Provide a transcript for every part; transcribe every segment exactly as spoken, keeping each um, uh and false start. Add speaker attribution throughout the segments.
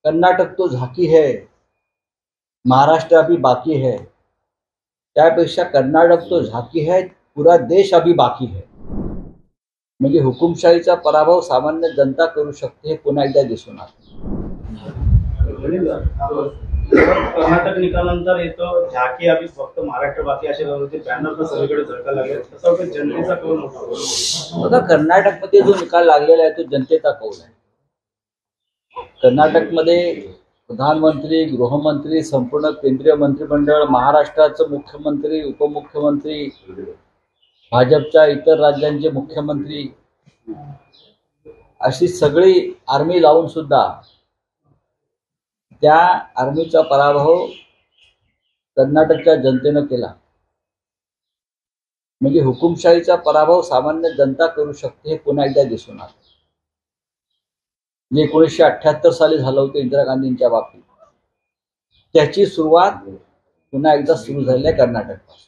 Speaker 1: कर्नाटक तो झाकी है, महाराष्ट्र अभी बाकी है, त्यापेक्षा कर्नाटक तो झाकी है, पूरा देश अभी बाकी है. म्हणजे हुकुमशाहीचा पराभव सामान्य जनता करू शकते हे पुन्हा एकदा दिसून आलं.
Speaker 2: कर्नाटक निकालानंतर येतो झाकी अभी फक्त महाराष्ट्र बाकी असे बॅनर तर सगळीकडे झळका लागले. तसं वाटतं जनतेचा कौल होता.
Speaker 1: बघा, कर्नाटकमध्ये जो निकाल लागलेला आहे तो जनतेचा कौल आहे. कर्नाटकमध्ये प्रधानमंत्री, गृहमंत्री, संपूर्ण केंद्रीय मंत्रिमंडळ, महाराष्ट्राचं मुख्यमंत्री, उपमुख्यमंत्री, भाजपच्या इतर राज्यांचे मुख्यमंत्री अशी सगळी आर्मी लावून सुद्धा त्या आर्मीचा पराभव कर्नाटकच्या जनतेनं केला. म्हणजे हुकुमशाहीचा पराभव सामान्य जनता करू शकते हे पुन्हा एकदा दिसून आलं. जे एकोणीसशे अठ्ठ्याहत्तर साली झालं होतं इंदिरा गांधींच्या बाबतीत, त्याची सुरुवात पुन्हा एकदा सुरू झाली आहे कर्नाटकपासून.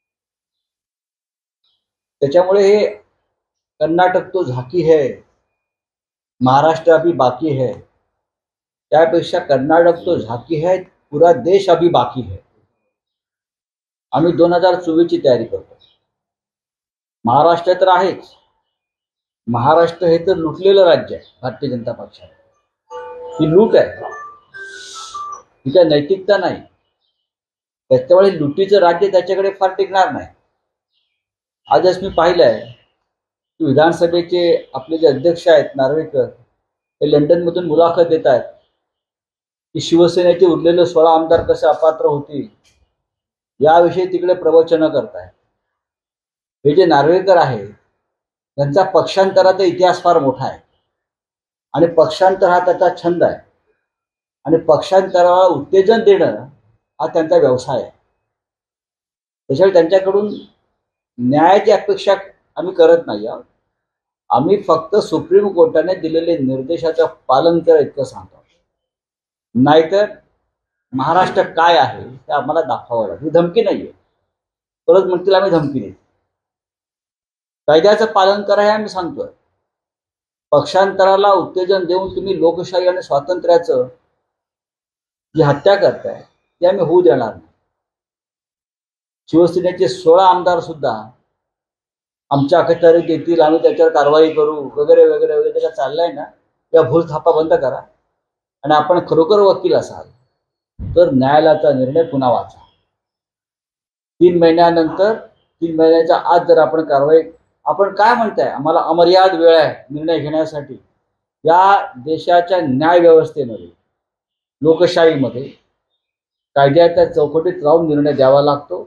Speaker 1: त्याच्यामुळे हे कर्नाटक तो झाकी है, महाराष्ट्र अभी बाकी है, त्यापेक्षा कर्नाटक तो झाकी है, पूरा देश अभी बाकी है. आम्ही दोन हजार चोवीसची तयारी करतो. महाराष्ट्र तर आहेच. महाराष्ट्र हे तर लुटलेलं राज्य आहे भारतीय जनता पक्षाने. ही लूट आहे, ही काय नैतिकता नाही. त्याच्यामुळे लुटीचं राज्य त्याच्याकडे फार टिकणार नाही. आजच मी पाहिलंय की विधानसभेचे आपले जे अध्यक्ष आहेत नार्वेकर, हे लंडनमधून मुलाखत देत आहेत की शिवसेनेचे उरलेले सोळा आमदार कसे अपात्र होतील याविषयी तिकडे प्रवचनं करतायत. हे जे नार्वेकर आहे त्यांचा पक्षांतराचा इतिहास फार मोठा आहे आणि पक्षांतर हा त्याचा छंद आहे आणि पक्षांतराला उत्तेजन देणं हा त्यांचा व्यवसाय आहे. त्याच्यामुळे त्यांच्याकडून न्यायाची अपेक्षा आम्ही करत नाही आहोत. आम्ही फक्त सुप्रीम कोर्टाने दिलेले निर्देशाचं पालन करा इतकं सांगतो. नाहीतर महाराष्ट्र काय आहे ते आम्हाला दाखवावं लागेल. ही धमकी नाहीये. परत म्हणतील आम्ही धमकी देतो. कायद्याचं पालन करा हे आम्ही सांगतोय. पक्षांतराला उत्तेजन देऊन तुम्ही लोकशाही आणि स्वातंत्र्याचं जी हत्या करताय ती आम्ही होऊ देणार नाही. शिवसेनेचे सोळा आमदार सुद्धा आमच्या अखत्यारीत येतील, आम्ही त्याच्यावर कारवाई करू वगैरे वगैरे वगैरे त्याच्या चाललंय ना, या भूल थापा बंद करा आणि आपण खरोखर वकील असाल तर न्यायालयाचा निर्णय पुन्हा वाचा. तीन महिन्यानंतर तीन महिन्याच्या आत जर आपण कारवाई, आपण काय म्हणताय आम्हाला अमर्याद वेळ आहे निर्णय घेण्यासाठी. या देशाच्या न्याय व्यवस्थेमध्ये, लोकशाहीमध्ये कायद्याच्या चौकटीत राहून निर्णय द्यावा लागतो.